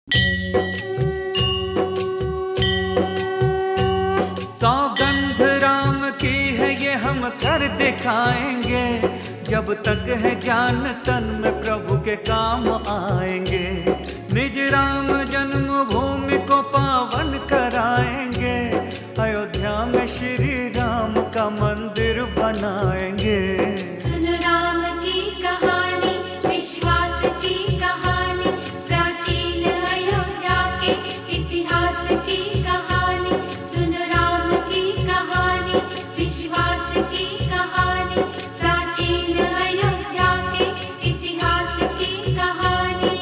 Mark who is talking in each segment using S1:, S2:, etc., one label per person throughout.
S1: सौगंध राम की है ये हम कर दिखाएंगे, जब तक है जान तन में प्रभु के काम आएंगे। निज राम जन्मभूमि को पावन कराएंगे, अयोध्या में श्री राम का मंदिर बनाएंगे।
S2: सुन राम की कहानी, विश्वास की कहानी, प्राचीन अयोध्या के इतिहास की कहानी। सुन राम की कहानी, विश्वास की कहानी, प्राचीन अयोध्या के इतिहास की कहानी।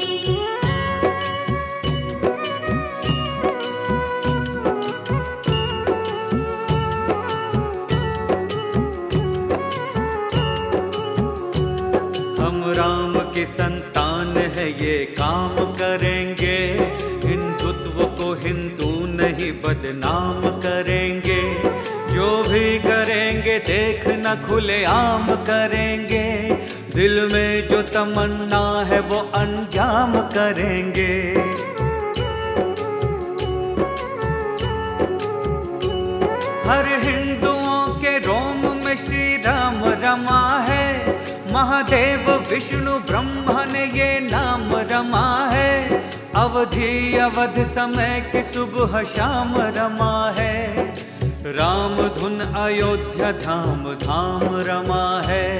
S1: हम राम की संतान है ये काम करेंगे, हिंदुत्व को हिंदू नहीं बदनाम करेंगे। जो भी करेंगे देखना खुले आम करेंगे, दिल में जो तमन्ना है वो अंजाम करेंगे। हर हिंदुओं के रोम में श्री राम रमा है, महादेव विष्णु ब्रह्मा ने ये नाम रमा है। अवधि अवध समय की सुबह शाम रमा है, राम धुन अयोध्या धाम धाम रमा है।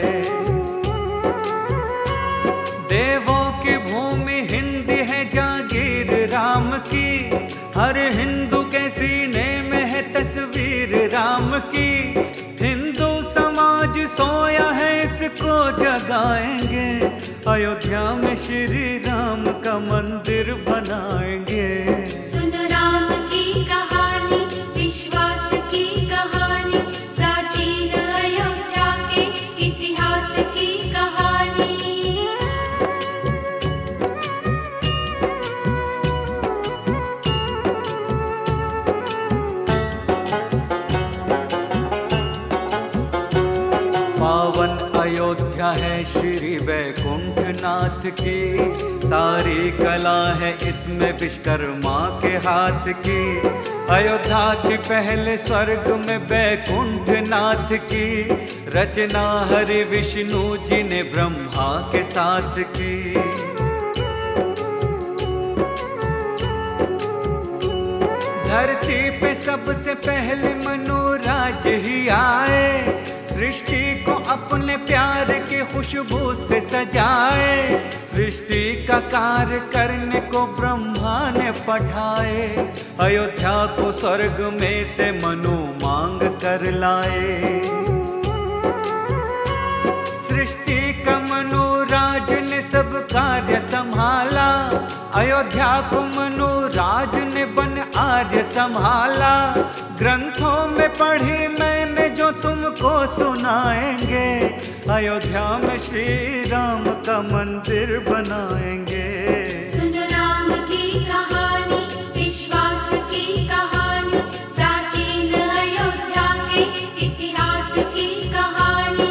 S1: देवों की भूमि हिंदी है जागीर राम की, हर हिंदू के सीने में है तस्वीर राम की। हिंदू समाज सोया है इसको जगाएंगे, अयोध्या में श्री राम का मंदिर बनाएंगे।
S2: सुन राम की कहानी, विश्वास की कहानी, प्राचीन अयोध्या के इतिहास की कहानी।
S1: पावन अयोध्या है श्री वैकुंठ नाथ की, सारी कला है इसमें विश्वकर्मा के हाथ की। अयोध्या थी पहले स्वर्ग में वैकुंठ नाथ की, रचना हरि विष्णु जी ने ब्रह्मा के साथ की। धरती पे सबसे पहले मनोराज ही आए, सृष्टि को अपने प्यार की खुशबू से सजाए। सृष्टि का कार्य करने को ब्रह्मा ने पठाए, अयोध्या को स्वर्ग में से मनु मांग कर लाए। सृष्टि का मनोराज ने सब कार्य संभाला, अयोध्या को मनोराज ने बन आर्य संभाला। ग्रंथों में पढ़ी मैंने जो तुमको सुनाएंगे, अयोध्या में श्री राम का मंदिर बनाएंगे।
S2: सुन राम की कहानी, विश्वास की कहानी, प्राचीन अयोध्या के इतिहास की कहानी।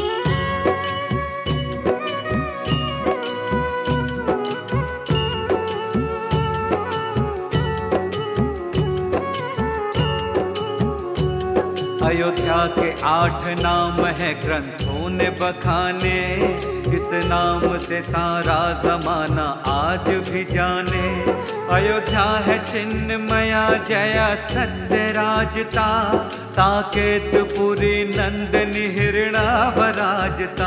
S1: अयोध्या के 8 नाम है ग्रंथों ने बखाने, इस नाम से सारा जमाना आज भी जाने। अयोध्या है चिन्मया जया सत्य राजता, साकेत पुरी नंदनी हिरणा वराजता।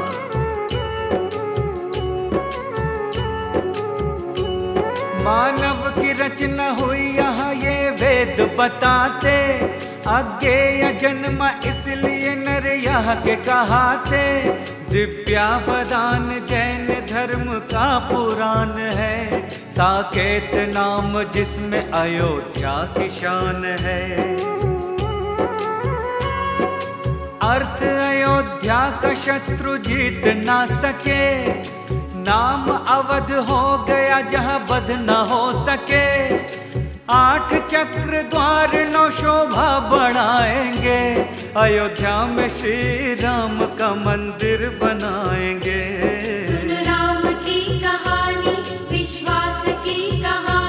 S1: मानव की रचना हुई यहाँ ये वेद बताते, अज्ञेय जन्म इसलिए नर यहाँ के कहाते। दिव्या बदान जैन धर्म का पुराण है, साकेत नाम जिसमें अयोध्या की शान है। अर्थ अयोध्या का शत्रु जीत ना सके, नाम अवध हो गया जहाँ बध न हो सके। 8 चक्र द्वार 9 शोभा बढ़ाएंगे, अयोध्या में श्री राम का मंदिर बनाएंगे।
S2: सुन राम की कहानी, विश्वास की कहानी,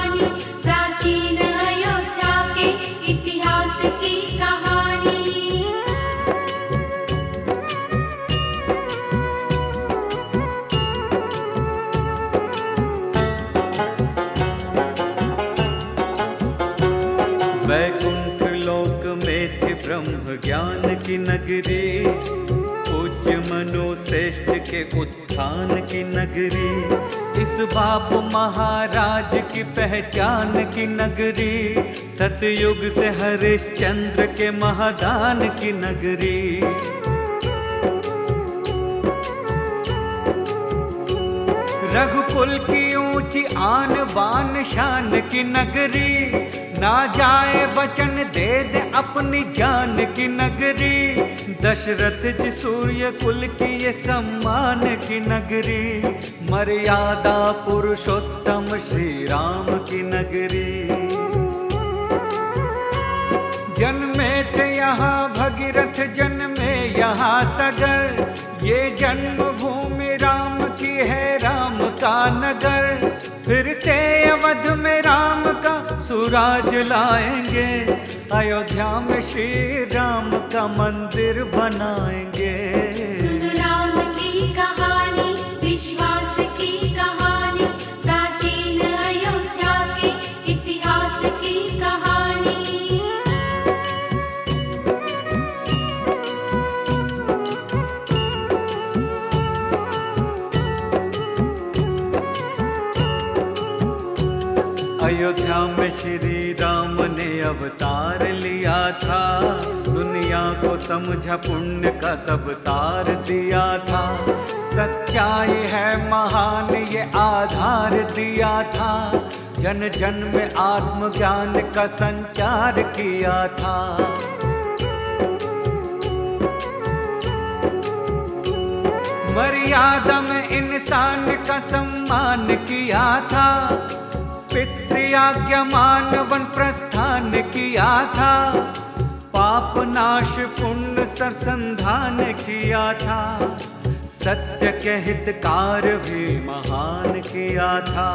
S1: नगरी, पूज्य मनु श्रेष्ठ के उत्थान की नगरी, इस बाप महाराज की पहचान की नगरी, सतयुग से हरिश्चंद्र के महादान की नगरी। रघुकुल की ऊंची आन बान शान की नगरी, ना जाए वचन दे दे अपनी जान की नगरी, दशरथ जी सूर्य कुल की ये सम्मान की नगरी, मर्यादा पुरुषोत्तम श्री राम की नगरी। जन्मे थे यहाँ भगीरथ, जन्मे यहाँ सगर, ये जन्मभूमि राम की है, राम का नगर, फिर से अवध में राम का सुराज लाएंगे, अयोध्या में श्री राम का मंदिर बनाएंगे।
S2: सुन राम की कहानी, विश्वास की कहानी, प्राचीन अयोध्या के इतिहास की कहानी।
S1: अयोध्या में श्री राम ने अवतार लिया था, दुनिया को समझा पुण्य का सब सार दिया था, सच्चाई है महान ये आधार दिया था, जन जन में आत्मज्ञान का संचार किया था। मर्यादा में इंसान का सम्मान किया था, पितृआज्ञा मान वन प्रस्थान किया था, पाप नाश पुण्य सरसंधान किया था, सत्य के हितकार भी महान किया था।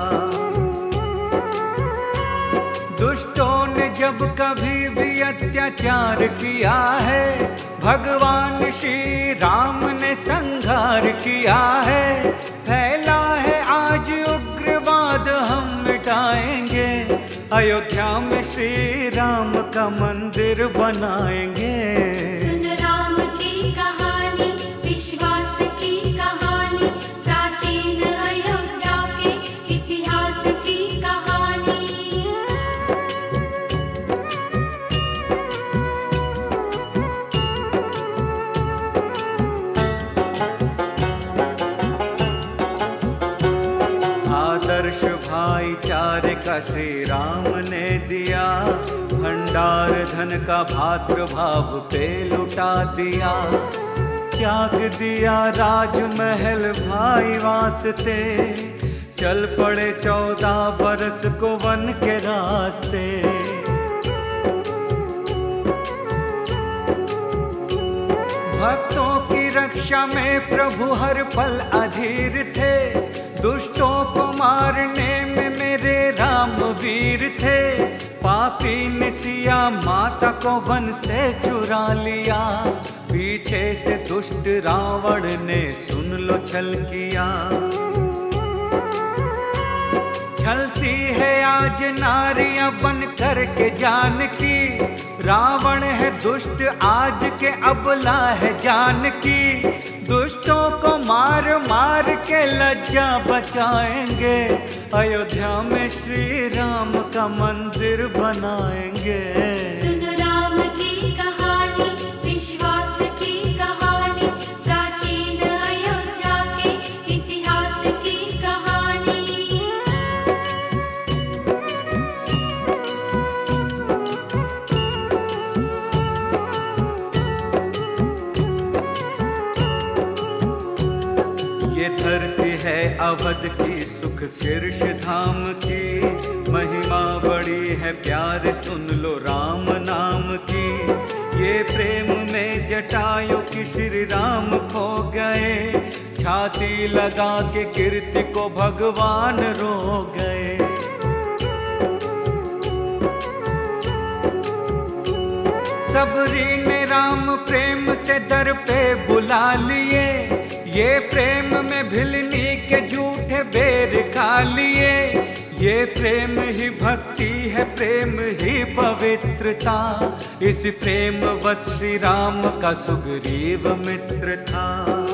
S1: दुष्टों ने जब कभी भी अत्याचार किया है, भगवान श्री राम ने संहार किया है, फैला है आज उग्रवाद हम मिटाएंगे, अयोध्या में श्री राम का मंदिर बनाएंगे।
S2: सुन राम की कहानी, विश्वास की कहानी, प्राचीन अयोध्या के इतिहास की कहानी।
S1: आदर्श भाईचारे का श्री राम ने दिया, भंडार धन का भातृभाव पे लुटा दिया, त्याग दिया राजमहल भाई वास्ते, चल पड़े 14 बरस को वन के रास्ते। भक्तों की रक्षा में प्रभु हर पल अधीर थे, दुष्टों को मारने में मेरे राम वीर थे, पापी ने सिया माता को वन से चुरा लिया, पीछे से दुष्ट रावण ने सुन लो छल किया। छलती है आज नारियां बन कर के जानकी, रावण है दुष्ट आज के अबला है जानकी, दुष्टों को मार मार के लज्जा बचाएंगे, अयोध्या में श्री राम का मंदिर बनाएंगे।
S2: सुन राम की कहानी, विश्वास की कहानी, प्राचीन अयोध्या के इतिहास की कहानी।
S1: ये धरती है अवध की सुख शीर्ष धाम की, महिमा बड़ी है प्यार सुन लो राम नाम की, ये प्रेम में जटायु की श्री राम खो गए, छाती लगा के कीर्ति को भगवान रो गए। सबरी ने राम प्रेम से दर पे बुला लिए, ये प्रेम में भिलनी के झूठे बेर खा लिए, ये प्रेम ही भक्ति है, प्रेम ही पवित्रता। इस प्रेम वश श्री राम का सुग्रीव मित्र था।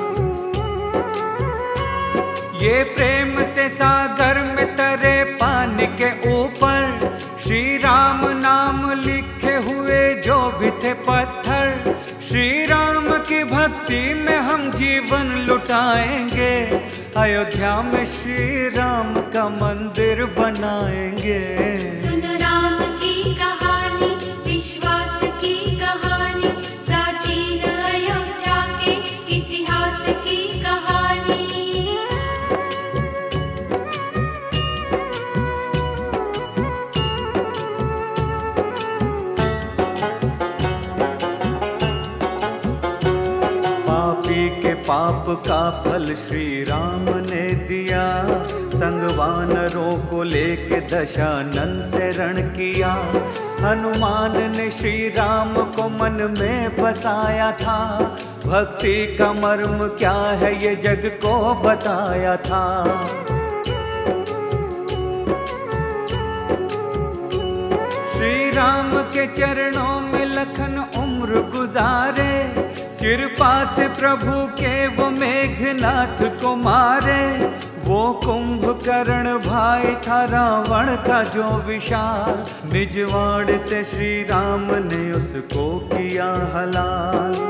S1: ये प्रेम से सागर में तरे पानी के ऊपर श्री राम नाम लिखे हुए जो भी थे पत्थर। श्री राम की भक्ति में हम जीवन लुटाएंगे, अयोध्या में श्री राम का मंदिर बनाएंगे।
S2: सुन राम की कहानी, विश्वास की कहानी, प्राचीन अयोध्या के इतिहास की कहानी।
S1: के पाप का फल श्री राम ने दिया। संग वानरों को लेके दशानन से रण किया। हनुमान ने श्री राम को मन में बसाया था। भक्ति का मर्म क्या है ये जग को बताया था। श्री राम के चरणों में लखन उम्र गुजारे। कृपा से प्रभु के वो मेघनाथ को मारे। वो कुंभकर्ण भाई था रावण का जो विशाल। निजवाड़ से श्री राम ने उसको किया हलाल।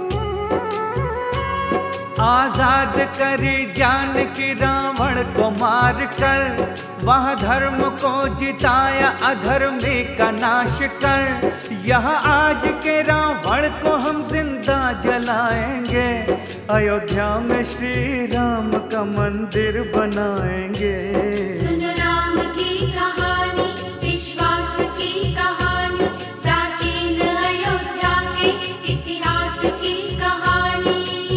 S1: आजाद करी जानकी रावण को मार कर। वह धर्म को जिताया अधर्मी का नाश कर। यह आज के रावण को हम जिंदा जलाएंगे। अयोध्या में श्री राम का मंदिर बनाएंगे।
S2: सुन राम की कहानी, विश्वास की कहानी, प्राचीन अयोध्या के इतिहास की कहानी।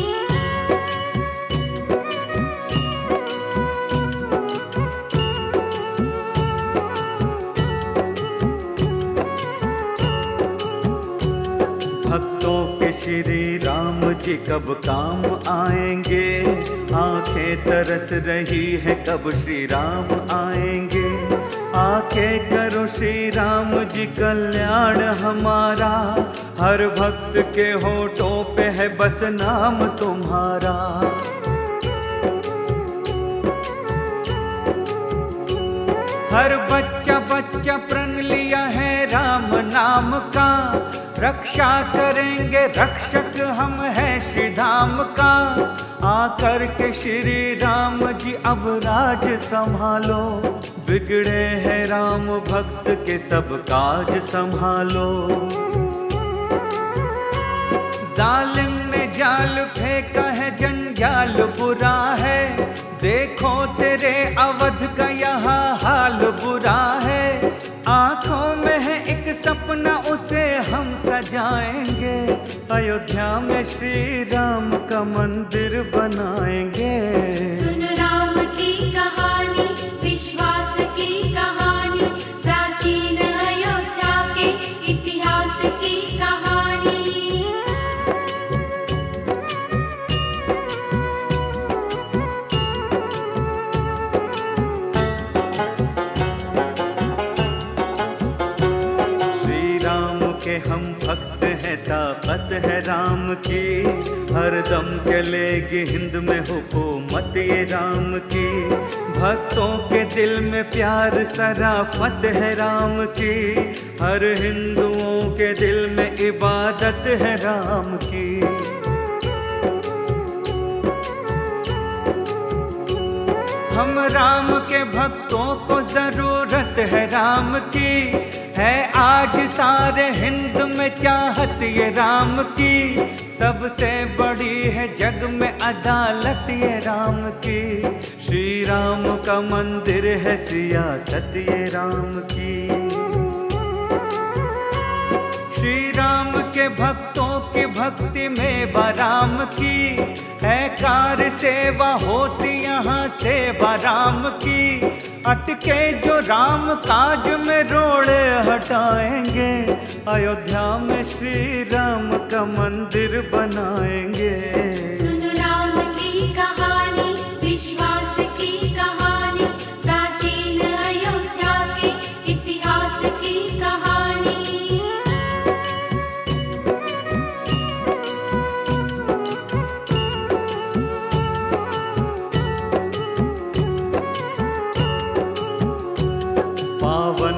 S1: भक्तों के श्री राम जी कब काम आएंगे। आंखें तरस रही है कब श्री राम आएंगे। आके करो श्री राम जी कल्याण हमारा। हर भक्त के होठों पे है बस नाम तुम्हारा। हर बच्चा बच्चा प्रण लिया है राम नाम का। रक्षा करेंगे रक्षक हम हैं श्री धाम का। आकर के श्री राम जी अब राज संभालो। बिगड़े हैं राम भक्त के सब काज संभालो। जालिम ने जाल फेंका है जंजाल बुरा है। देखो तेरे अवध का यहाँ हाल बुरा है। आंखों में है एक सपना उसे हम सजाएंगे। अयोध्या में श्री राम का मंदिर बनाएंगे।
S2: सुन राम की कहानी, विश्वास की कहानी, प्राचीन अयोध्या के इतिहास की कहानी।
S1: हम भक्त हैं ताकत है राम की। हरदम चलेगी हिंद में हुकूमत ये राम की। भक्तों के दिल में प्यार सराफत है राम की। हर हिंदुओं के दिल में इबादत है राम की। हम राम के भक्तों को जरूरत है राम की। है आज सारे हिंद में चाहत ये राम की। सबसे बड़ी है जग में अदालत ये राम की। श्री राम का मंदिर है सियासत ये राम की। श्री राम के भक्तों की भक्ति में राम की। है कार्य सेवा होती यहाँ सेवा राम की। अटके जो राम काज में रोड़े हटाएंगे। अयोध्या में श्री राम का मंदिर बनाएंगे।
S2: सुन राम की कहानी, विश्वास की कहानी, प्राचीन अयोध्या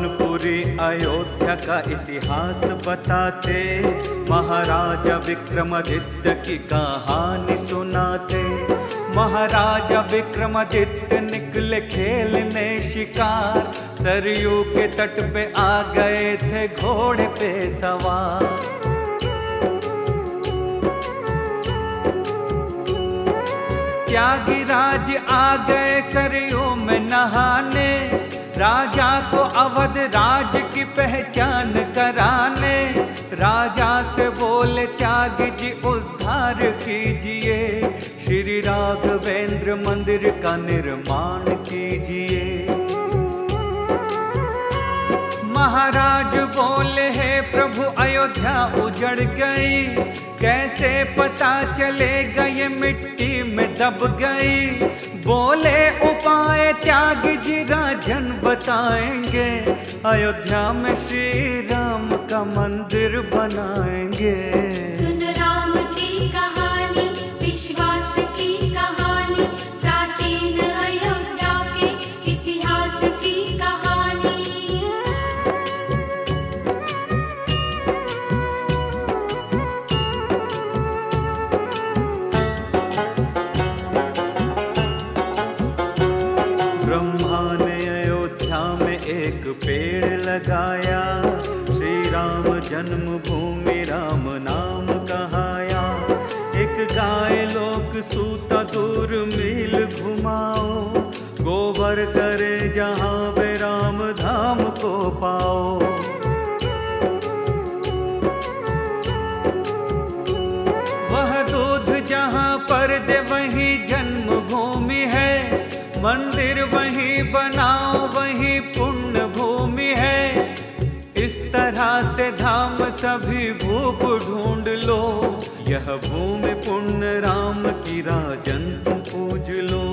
S1: पवनपुरी अयोध्या का इतिहास बताते, महाराजा विक्रमादित्य की कहानी सुनाते। महाराजा विक्रमादित्य निकले खेलने शिकार, सरयू के तट पे आ गए थे घोड़े पे सवार। त्यागीराज आ गए सरयू में नहाने, राजा को अवध राज की पहचान कराने। राजा से बोले त्यागी जी उद्धार कीजिए, श्री राघवेंद्र मंदिर का निर्माण कीजिए। महाराज बोले हे प्रभु अयोध्या उजड़ गई, कैसे पता चलेगा ये मिट्टी में दब गई। बोले उपाय त्यागी जी राजन बताएंगे, अयोध्या में श्री राम का मंदिर बनाएंगे।
S2: सुन राम की कहानी, विश्वास की कहानी, प्राचीन अयोध्या के इतिहास की कहानी।
S1: ब्रह्मा ने अयोध्या में एक पेड़ लगाया, श्री राम जन्मभूमि राम नाम कहाया। एक गाय लोक सूता दूर मील घुमाओ, गोबर करे जहाँ वे राम धाम को पाओ। वह दूध जहाँ पर दे वही जन्मभूमि है, मंदिर वहीं बनाओ वहीं पुण्य भूमि है। इस तरह से धाम सभी भूप ढूंढ लो, यह भूमि पुण्य राम की राजन तुम पूज लो।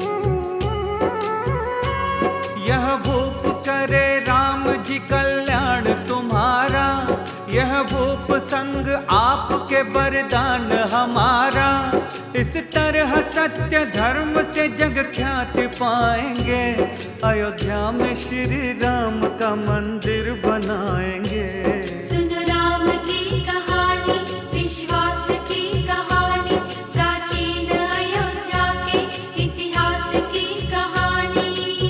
S1: यह भूप करे राम जी कल्याण तुम्हारा, यह भूप संग आपके वरदान हमारा। इस तरह सत्य धर्म से जग ख्याति पाएंगे, अयोध्या में श्री राम का मंदिर बनाएंगे।
S2: सुन राम की कहानी, विश्वास की कहानी, प्राचीन अयोध्या के इतिहास की कहानी।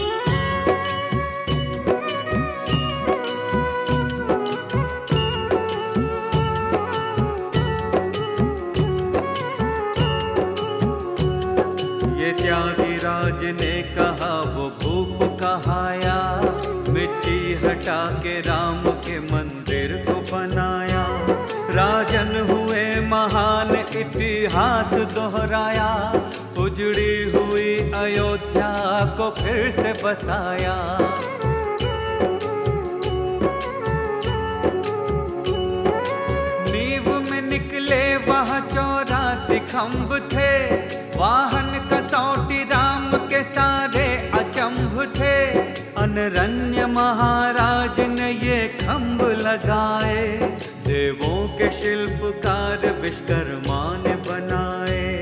S1: त्यागीराज ने कहा वो भूप कहाया, मिट्टी हटा के राम के मंदिर को बनाया। राजन हुए महान इतिहास दोहराया, उजड़ी हुई अयोध्या को फिर से बसाया। नींव में निकले वहाँ 84 खम्भ थे, वाहन कसौटी राम के सारे अचंभ थे। अनरण्य महाराज ने ये खम्भ लगाए, देवों के शिल्पकार विश्वकर्मा ने बनाए।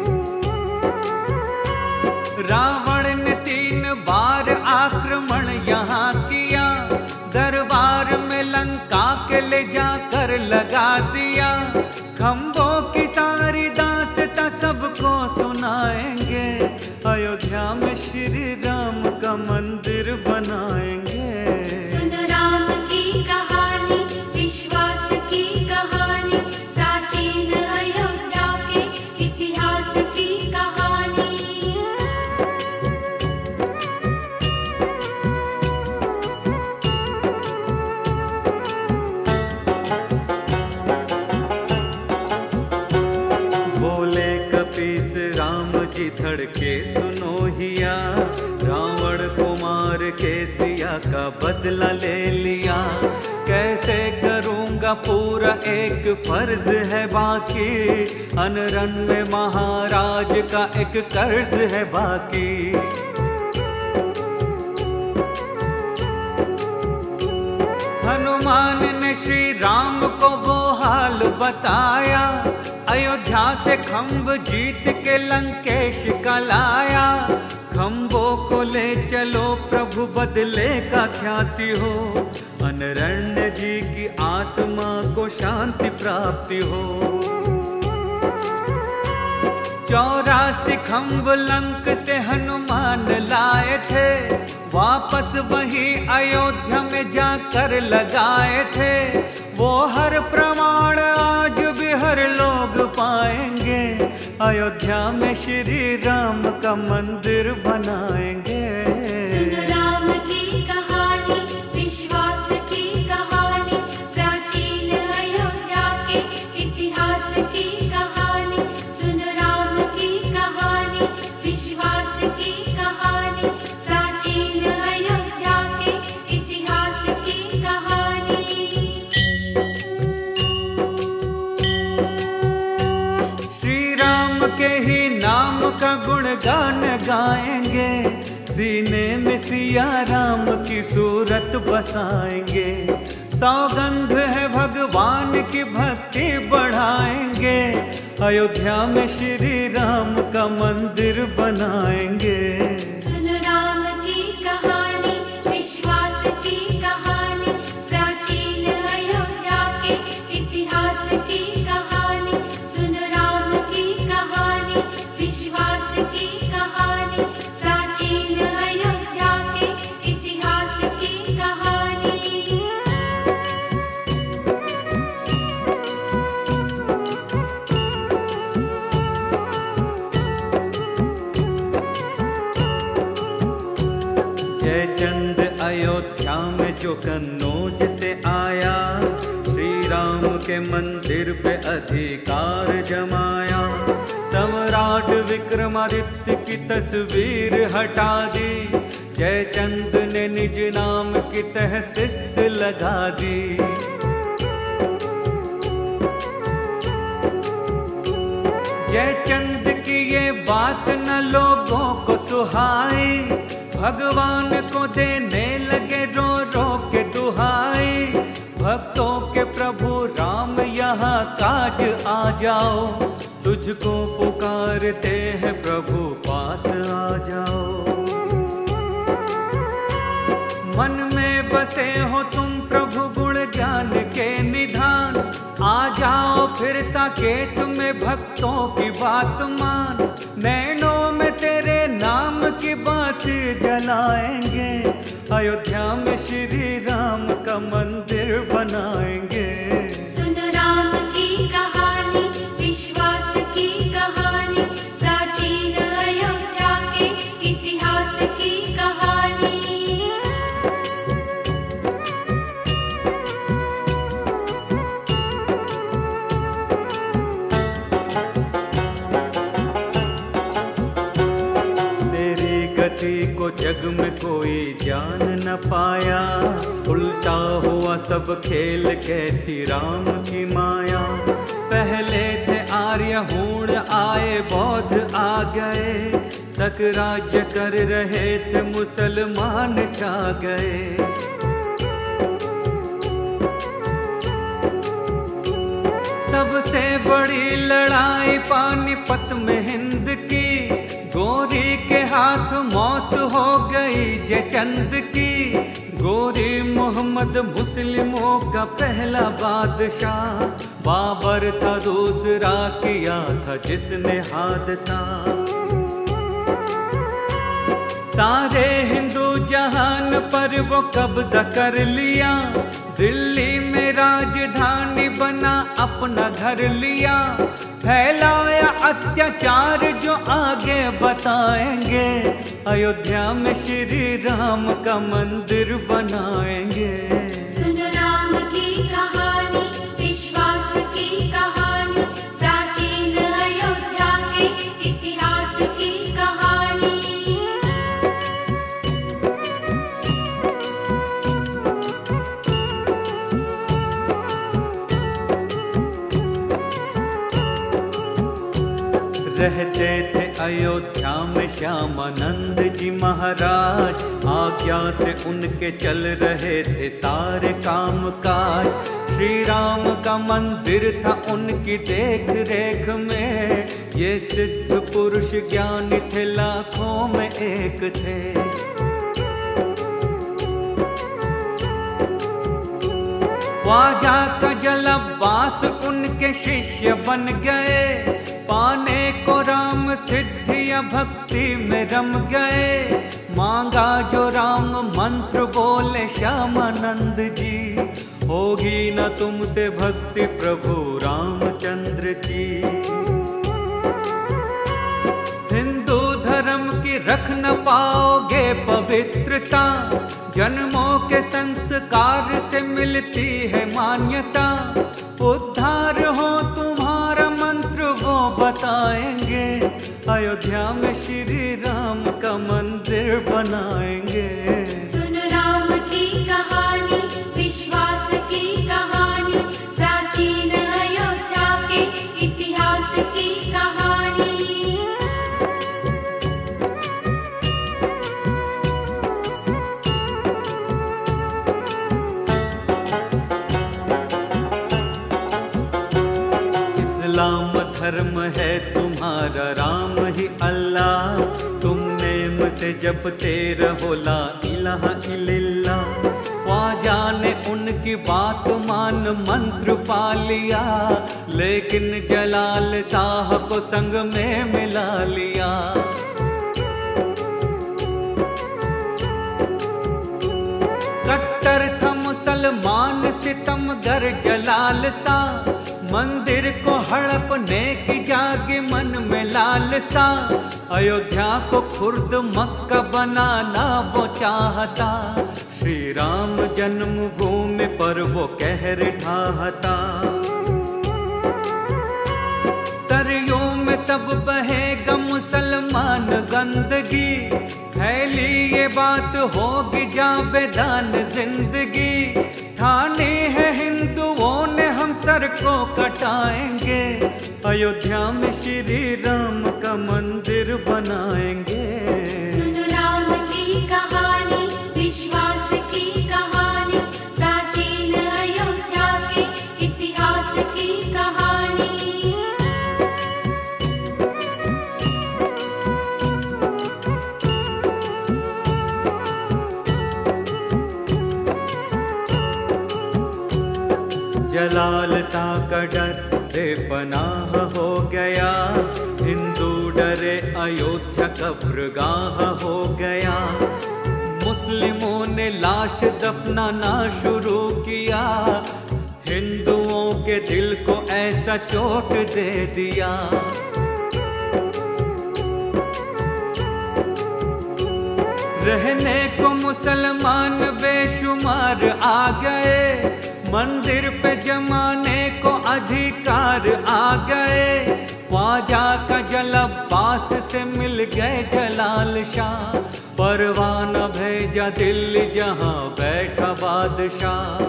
S1: रावण ने 3 बार आक्रमण यहाँ किया, दरबार में लंका के ले जाकर लगा दिया। खम्भों की सारी दास्तां सबको सुनाएंगे, अयोध्या में श्री राम का मंदिर बनाएंगे।
S2: सुन राम की कहानी, विश्वास की कहानी, प्राचीन अयोध्या के इतिहास की कहानी।
S1: धड़के सुनो हिया, रावण कुमार के सिया का बदला ले लिया। कैसे करूँगा पूरा एक फर्ज है बाकी, अनरन में महाराज का एक कर्ज है बाकी। हनुमान ने श्री राम को वो हाल बताया, अयोध्या से खम्भ जीत के लंकेश का लाया। खम्भों को ले चलो प्रभु बदले का ख्याति हो, अनरण्य जी की आत्मा को शांति प्राप्ति हो। 84 खम्भ लंक से हनुमान लाए थे, वापस वही अयोध्या में जाकर लगाए थे। वो हर प्रमाण आज भी हर लोग पाएंगे, अयोध्या में श्री राम का मंदिर बनाएंगे।
S2: सुनो राम की कहानी, विश्वास की कहानी, प्राचीन अयोध्या के इतिहास की कहानी। सुनो राम की कहानी, विश्वास की कहानी, प्राचीन अयोध्या के इतिहास की कहानी।
S1: श्री राम के ही नाम का गुणगान गाएंगे, सीने में सिया राम की सूरत बसाएंगे। सौगंध है भगवान की भक्ति बढ़ाएंगे, अयोध्या में श्री राम का मंदिर बनाएंगे।
S2: सुनो राम की कहानी, विश्वास की कहानी, प्राचीन अयोध्या के इतिहास की कहानी। सुनो राम की कहानी, विश्वास की कहानी, प्राचीन अयोध्या के इतिहास की कहानी।
S1: जयचंद अयोध्या में जो कन्नौज से आया, श्री राम के मंदिर पे अधिकार जमाया। सम्राट विक्रमादित्य की तस्वीर हटा दी, जयचंद ने निज नाम की तहसीस लगा दी। जयचंद की ये बात न लोगों को सुहाई, भगवान को देने लगे रो रो के दुहाई। भक्तों के प्रभु राम यहाँ काज आ जाओ, तुझको पुकारते हैं प्रभु पास आ जाओ। मन में बसे हो तुम प्रभु गुण ज्ञान के निधान, आ जाओ फिर साकेत में भक्तों की बात मान। नैनों में तेरे नाम की बात जलाएंगे, अयोध्या में श्री राम का मंदिर बनाएंगे।
S2: सुनो राम की कहानी, विश्वास की कहानी, प्राचीन अयोध्या के इतिहास की कहानी।
S1: को जग में कोई जान न पाया, उल्टा हुआ सब खेल कैसी राम की माया। पहले थे आर्य हूण आए बौद्ध आ गए, सक राज्य कर रहे थे मुसलमान छा गए। सबसे बड़ी लड़ाई पानीपत में हिंद की, गोरी के हाथ मौत हो गई जयचंद की। गोरी मोहम्मद मुस्लिमों का पहला बादशाह, बाबर था दूसरा किया था जिसने हादसा। सारे हिंदू जहान पर वो कब्जा कर लिया, दिल्ली में राजधानी बना अपना घर लिया। फैलाया अत्याचार जो आगे बताएंगे, अयोध्या में श्री राम का मंदिर बनाएंगे।
S2: सुनो राम की कहानी, विश्वास की कहानी, प्राचीन अयोध्या के इतिहास की कहानी। रहते थे
S1: अयोध्या में श्यामानंद जी महाराज, आज्ञा से उनके चल रहे थे सारे काम काज। श्री राम का मंदिर था उनकी देख रेख में, ये सिद्ध पुरुष ज्ञानी थे लाखों में एक थे। ख्वाजा का जलवास उनके शिष्य बन गए, पाने को राम सिद्धिया भक्ति में रम गए। मांगा जो राम मंत्र बोले श्यामानंद जी, होगी न तुमसे भक्ति प्रभु रामचंद्र जी। हिंदू धर्म की रख न पाओगे पवित्रता, जन्मों के संस्कार से मिलती है मान्यता। उद्धार हो तुम्हारा मंत्र वो बताएंगे, अयोध्या में श्री राम का मंदिर बनाएंगे।
S2: सुन राम की कहानी, विश्वास की कहानी, प्राचीन अयोध्या के इतिहास की कहानी।
S1: इस्लाम धर्म है तुम्हारा, राम ही अल्लाह, तुम नेम से जपते रहो ला इलाहा इल्लल्लाह। ख्वाजा ने उनकी बात मान मंत्र पा लिया, लेकिन जलाल शाह को संग में मिला लिया। कट्टर था मुसलमान सितमगर जलाल सा, मंदिर को हड़पने की जागी मन में लालसा। अयोध्या को खुर्द मक्का बनाना वो चाहता, श्री राम जन्मभूमि पर वो कहर ढाहता। सरयों में सब बहेगा मुसलमान गंदगी, फैली ये बात होगी जाबेदान जिंदगी। ठाने है हिंदुओं ने हम सर को कटाएंगे, अयोध्या में श्री राम का मंदिर बनाएंगे।
S2: सुन राम की कहानी, विश्वास की कहानी, प्राचीन अयोध्या के इतिहास की कहानी।
S1: जलाल सा का डर बेपनाह हो गया, हिंदू डरे अयोध्या कब्रगाह हो गया। मुस्लिमों ने लाश दफनाना शुरू किया, हिंदुओं के दिल को ऐसा चोट दे दिया। रहने को मुसलमान बेशुमार आ गए, मंदिर पे जमाने को अधिकार आ गए। ख्वाजा का जलवास से मिल गए जलाल शाह, परवाना भेजा दिल्ली जहां बैठा बादशाह।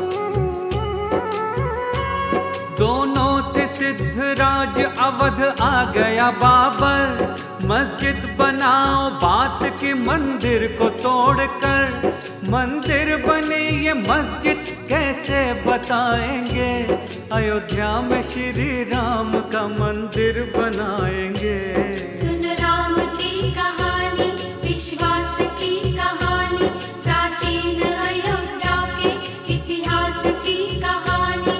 S1: दोनों थे सिद्धराज, अवध आ गया बाबर, मस्जिद बनाओ बात की मंदिर को तोड़कर। मंदिर बने ये मस्जिद कैसे बताएंगे, अयोध्या में श्री राम का मंदिर बनाएंगे।
S2: सुन राम की कहानी, विश्वास की कहानी, प्राचीन अयोध्या के इतिहास की कहानी।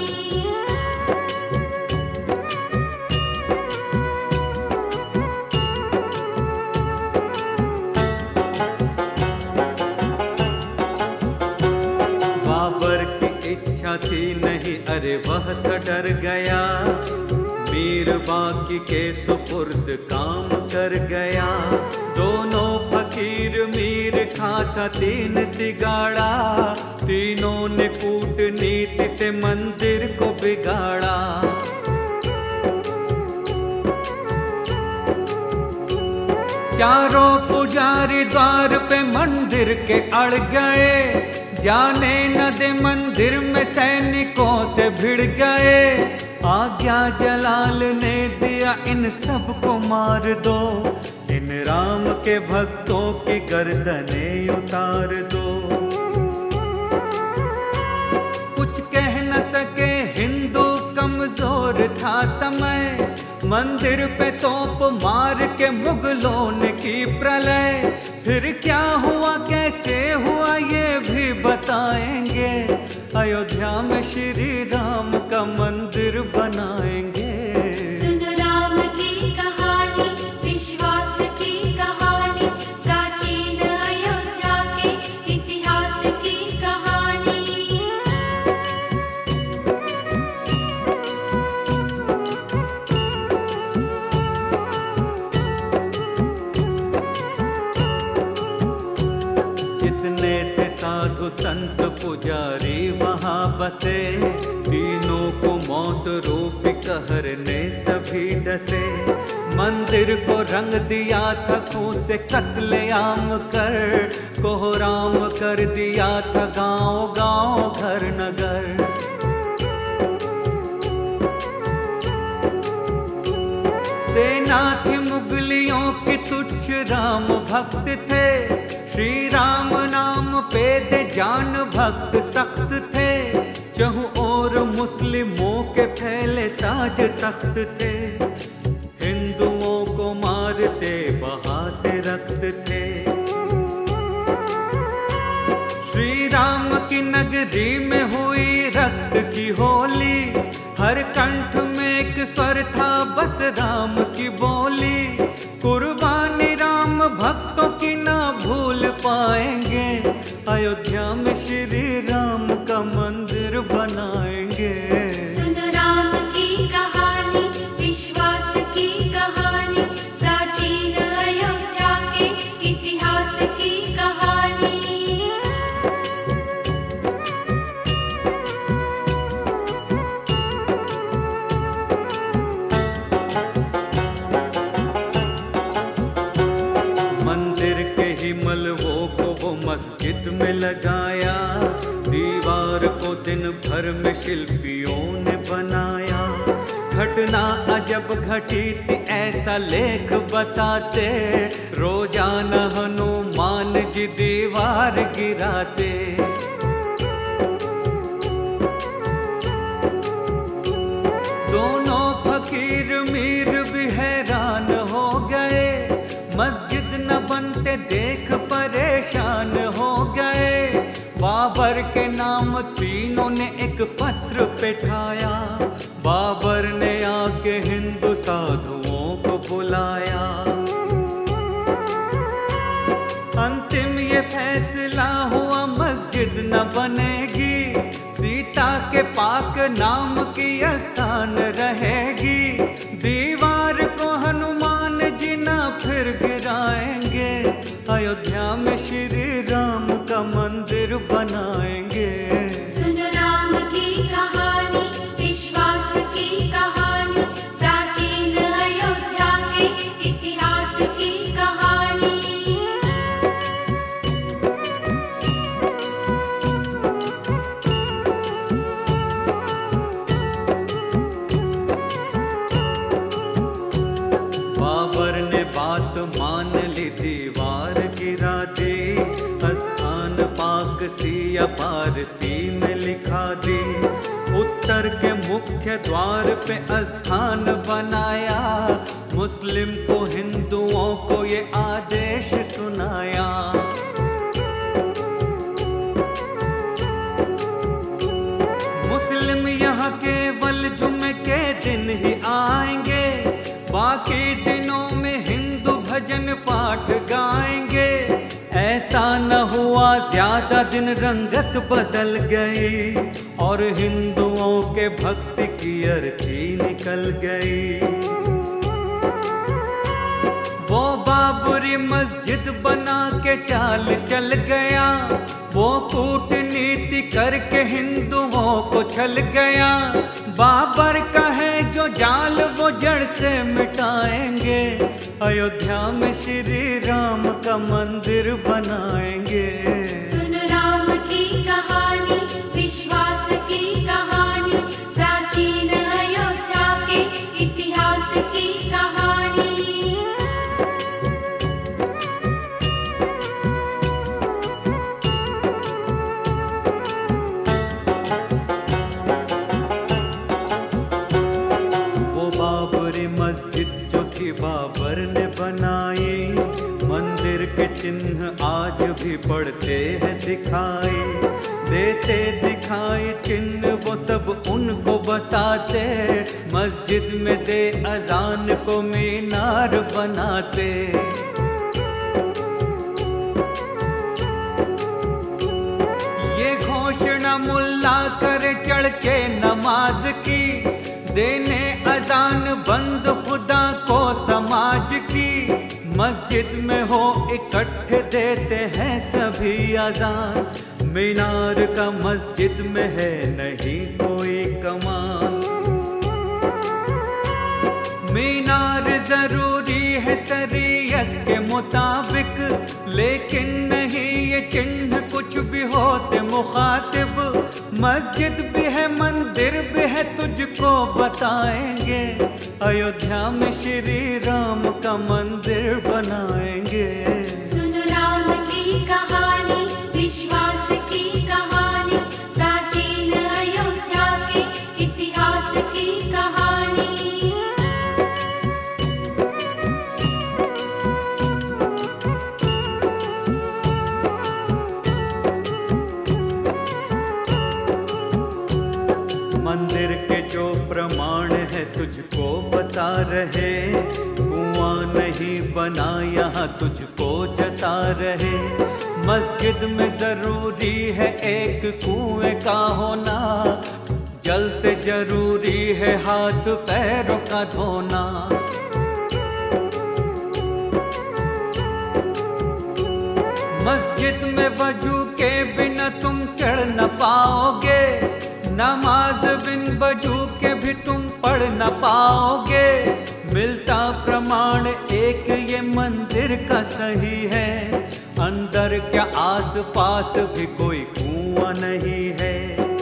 S1: बाबर की इच्छा थी नहीं, अरे वह तो डर गया, मीर बाकी के सुपुर्द काम कर गया। दोनों फकीर मीर खाता तीन तिगाड़ा, तीनों ने कूटनीति से मंदिर को बिगाड़ा। चारों पुजारी द्वार पे मंदिर के अड़ गए, जाने न दे मंदिर में सैनिकों से भिड़ गए। आज्ञा जलाल ने दिया इन सबको मार दो, इन राम के भक्तों की गर्दनें उतार दो। कुछ कह न सके हिंदू, कमजोर था समय, मंदिर पे तोप मार के मुगलों ने की प्रलय। फिर क्या हुआ कैसे हुआ ये भी बताएंगे, अयोध्या में श्री राम का मंदिर बनाएंगे।
S2: सुन राम की कहानी, विश्वास की कहानी, प्राचीन अयोध्या के इतिहास की कहानी।
S1: जितने थे साधु संत पुजारी वहाँ बसे, तीनों को मौत रूपी कहर ने सभी डसे। मंदिर को रंग दिया था खून से कत्लेआम कर, कोहराम कर दिया था गांव गांव घर नगर। सेना थी मुगलियों की तुच्छ राम भक्त थे, श्री राम नाम पे दे जान भक्त सख्त थे। चहु और मुस्लिमों के फैले ताज तख्त थे, हिंदुओं को मारते बहाते रक्त थे। श्री राम की नगरी में हुई रक्त की होली, हर कंठ में एक स्वर था बस राम की बोली। कुर्बानी राम भक्तों की ना भूल पाएंगे, अयोध्या में श्री राम का मंदिर बनाएंगे।
S2: सुन राम की कहानी, विश्वास की कहानी, प्राचीन अयोध्या के इतिहास की कहानी।
S1: मंदिर के ही मलबों को वो मस्जिद में लगाया, दीवार को दिन भर में शिल्पियों ने बनाया। घटना अजब घटी थी ऐसा लेख बताते, रोजाना हनुमान जी दीवार गिराते। दोनों फकीर मीर भी हैरान हो गए, मस्जिद न बनते देख परेशान हो गए। बाबर के नाम तीनों ने एक पत्र पेठाया, बाबर ने आके हिंदू साधुओं को बुलाया। अंतिम ये फैसला हुआ मस्जिद न बनेगी, सीता के पाक नाम की स्थान रहेगी। दीवार को हनुमान जी ना फिर गिराएंगे, अयोध्या में श्री राम का मंदिर बनाएंगे।
S2: सुन राम की कहानी, विश्वास की कहानी, प्राचीन अयोध्या के इतिहास की कहानी।
S1: बाबर ने बात मान ली, दीवार गिरा दी, स्थान पाक सी या पारसी में लिखा दी। उत्तर के मुख्य द्वार पे स्थान बनाया, मुस्लिम को हिंदुओं को ये आदेश सुनाया। मुस्लिम यहाँ केवल जुमे के दिन ही आएंगे, बाकी दिनों में हिंदू भजन पाठ गाएंगे। ऐसा न हुआ ज्यादा दिन रंगत बदल गई, और हिंदुओं के भक्ति की अर्थी निकल गई। वो बाबरी मस्जिद बना के चाल चल गया, वो कूटनीति करके हिंदुओं को छल गया। बाबर का है जो जाल वो जड़ से मिटाएंगे, अयोध्या में श्री राम का मंदिर बनाएंगे।
S2: सुन राम की कहानी, विश्वास की कहानी, प्राचीन अयोध्या के इतिहास की कहानी।
S1: देते दिखाई चिन्ह वो सब उनको बताते, मस्जिद में दे अजान को मीनार बनाते। ये घोषणा मुल्ला करे चढ़ के नमाज की, देने अजान बंद खुदा को समाज की। मस्जिद में हो इकट्ठे देते हैं सभी अजान, मीनार का मस्जिद में है नहीं कोई कमान। मीनार जरूरी है शरीयत के मुताबिक, लेकिन नहीं ये चिन्ह कुछ भी होते मुखातिब। मस्जिद भी है मंदिर भी है तुझको बताएंगे, अयोध्या में श्री राम का मंदिर बनाएंगे।
S2: सुन राम की कहानी, विश्वास की कहानी, प्राचीन अयोध्या के इतिहास की कहानी।
S1: मंदिर के जो प्रमाण है तुझको बता रहे, कुआं नहीं बना यहाँ तुझको जता रहे। मस्जिद में जरूरी है एक कुएं का होना, जल से जरूरी है हाथ पैरों का धोना। मस्जिद में वजू के बिना तुम चढ़ न पाओगे, नमाज बिन वजू के भी तुम पढ़ न पाओगे। मिलता प्रमाण एक ये मंदिर का सही है, अंदर क्या आस पास भी कोई कुआं नहीं है।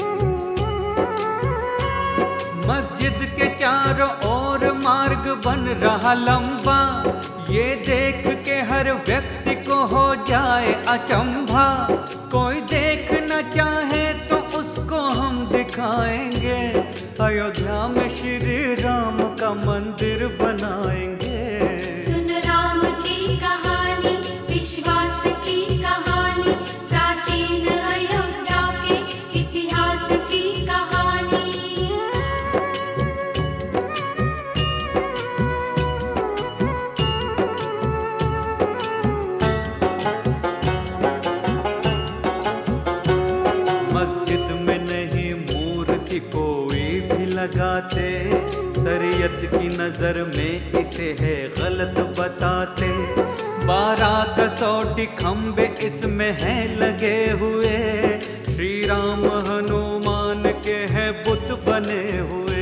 S1: मस्जिद के चारों ओर मार्ग बन रहा लंबा, ये देख के हर व्यक्ति को हो जाए अचंभा। कोई देख न चाहे तो उसको हम दिखाएंगे, अयोध्या में श्री राम का मंदिर बनाएंगे।
S2: सुन राम की कहानी, विश्वास की कहानी, प्राचीन अयोध्या के इतिहास की कहानी।
S1: मस्जिद में नहीं मूर्ति कोई भी लगाते, शरीयत की नजर में इसे है गलत बताते। 12 कसौटी खंबे इसमें हैं लगे हुए, श्री राम हनुमान के हैं बुत बने हुए।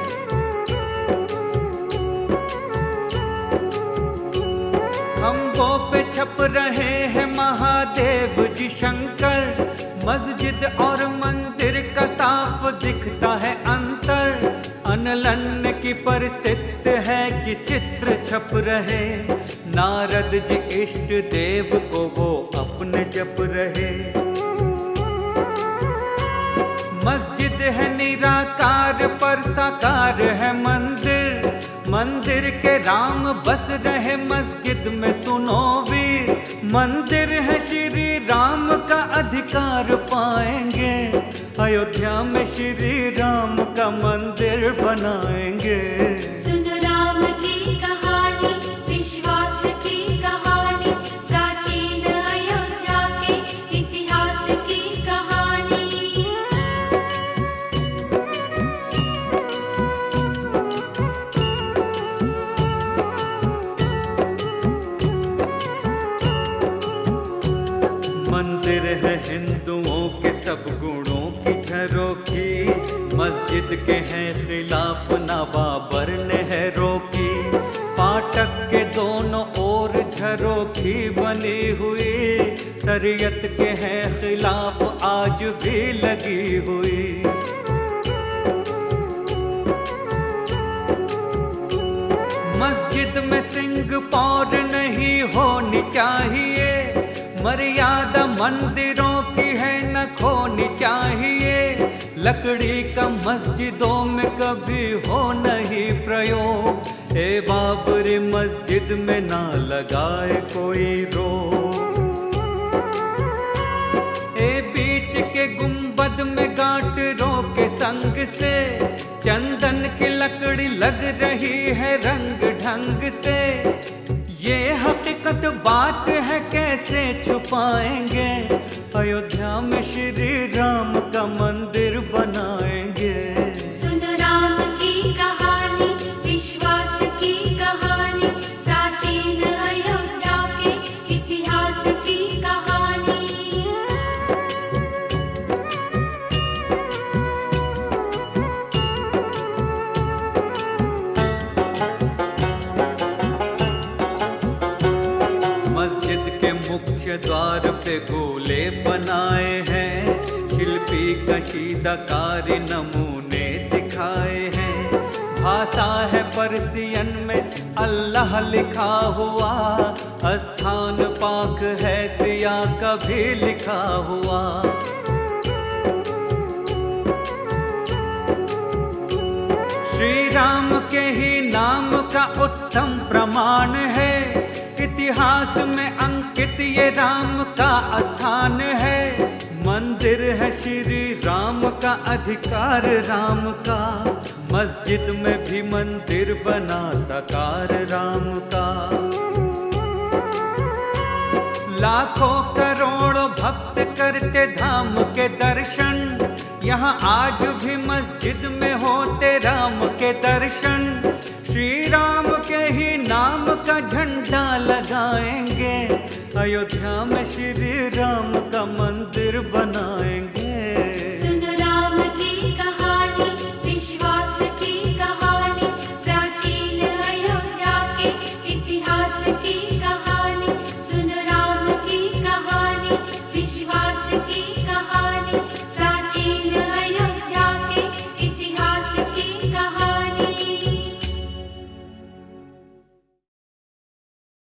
S1: खंभों पे छप रहे हैं महादेव जी शंकर, मस्जिद और मंदिर का साफ दिखता है अंतर। अनलन की प्रसिद्ध है कि चित्र छप रहे, नारद जी इष्ट देव को वो अपने जप रहे। मस्जिद है निराकार पर साकार है मंदिर, मंदिर के राम बस रहे मस्जिद में सुनो वीर। मंदिर है श्री राम का अधिकार पाएंगे, अयोध्या में श्री राम का मंदिर बनाएंगे।
S2: सुन राम की कहानी, विश्वास की कहानी, प्राचीन अयोध्या के इतिहास की कहानी।
S1: मंदिर है हिंदुओं के सब गुणों की झरोखी, मस्जिद के हैं खिलाफ ना बाबर ने है रोकी। फाटक के दोनों ओर झरोखी बनी हुई, शरीयत के हैं खिलाफ आज भी लगी हुई। मस्जिद में सिंह पौर नहीं होनी चाहिए, मर्यादा मंदिरों की है न खोनी चाहिए। लकड़ी का मस्जिदों में कभी हो नहीं प्रयोग, हे बाबरी मस्जिद में ना लगाए कोई रोक। ए बीच के गुम मार्टरों के संग से, चंदन की लकड़ी लग रही है रंग ढंग से। ये हकीकत बात है कैसे छुपाएंगे, अयोध्या में श्री राम का मंदिर बनाएंगे।
S2: सुनो राम की कहानी, विश्वास की कहानी, प्राचीन अयोध्या के इतिहास की कहानी।
S1: मस्जिद के मुख्य द्वार पे गोले बनाए हैं, शिल्पी कशीदाकारी नमूने दिखाए हैं। भाषा है पर्सियन में अल्लाह लिखा हुआ, स्थान पाक है सिया का भी लिखा हुआ। श्री राम के ही नाम का उत्तम प्रमाण है, इतिहास में अंकित ये राम का स्थान है। मंदिर है श्री राम का, अधिकार राम का, मस्जिद में भी मंदिर बना साकार राम का। लाखों करोड़ों भक्त करते धाम के दर्शन, यहाँ आज भी मस्जिद में होते राम के दर्शन। श्री राम के ही नाम का झंडा लगाएंगे, अयोध्या में श्री राम का मंदिर बनाएंगे।